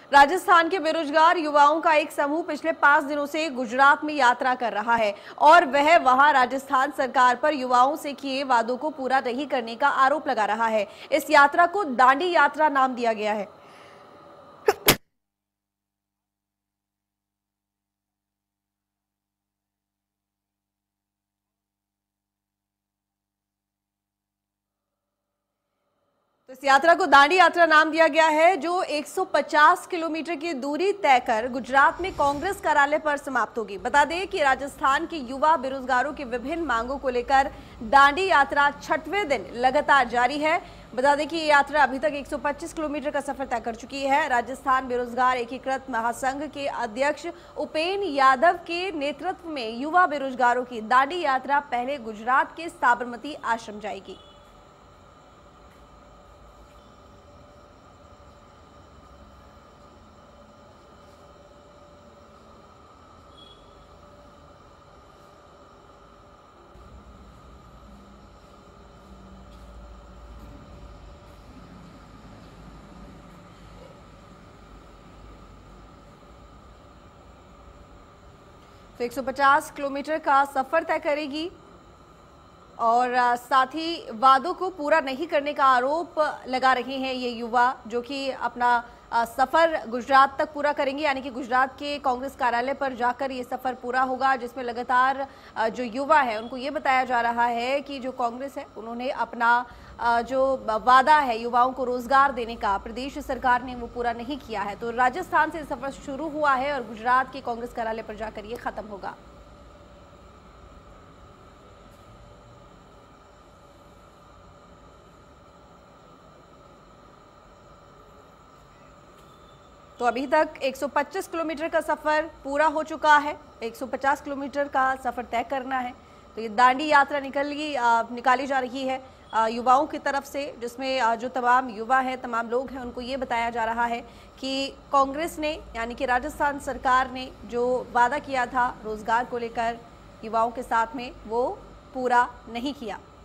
राजस्थान के बेरोजगार युवाओं का एक समूह पिछले 5 दिनों से गुजरात में यात्रा कर रहा है और वह वहां राजस्थान सरकार पर युवाओं से किए वादों को पूरा नहीं करने का आरोप लगा रहा है। इस यात्रा को दांडी यात्रा नाम दिया गया है। तो इस यात्रा को दांडी यात्रा नाम दिया गया है, जो 150 किलोमीटर की दूरी तय कर गुजरात में कांग्रेस कार्यालय पर समाप्त होगी। बता दें कि राजस्थान के युवा बेरोजगारों की विभिन्न मांगों को लेकर दांडी यात्रा 6वें दिन लगातार जारी है। बता दें कि ये यात्रा अभी तक 125 किलोमीटर का सफर तय कर चुकी है। राजस्थान बेरोजगार एकीकृत महासंघ के अध्यक्ष उपेन यादव के नेतृत्व में युवा बेरोजगारों की दांडी यात्रा पहले गुजरात के साबरमती आश्रम जाएगी। तो 150 किलोमीटर का सफर तय करेगी और साथ ही वादों को पूरा नहीं करने का आरोप लगा रहे हैं ये युवा, जो कि अपना सफर गुजरात तक पूरा करेंगे, यानी कि गुजरात के कांग्रेस कार्यालय पर जाकर ये सफर पूरा होगा, जिसमें लगातार जो युवा है उनको ये बताया जा रहा है कि जो कांग्रेस है उन्होंने अपना जो वादा है युवाओं को रोजगार देने का प्रदेश सरकार ने वो पूरा नहीं किया है। तो राजस्थान से सफर शुरू हुआ है और गुजरात के कांग्रेस कार्यालय पर जाकर ये खत्म होगा। तो अभी तक 125 किलोमीटर का सफर पूरा हो चुका है। 150 किलोमीटर का सफर तय करना है। तो ये दांडी यात्रा निकाली जा रही है युवाओं की तरफ से, जिसमें जो तमाम युवा हैं, तमाम लोग हैं, उनको ये बताया जा रहा है कि कांग्रेस ने, यानी कि राजस्थान सरकार ने जो वादा किया था रोजगार को लेकर युवाओं के साथ में, वो पूरा नहीं किया।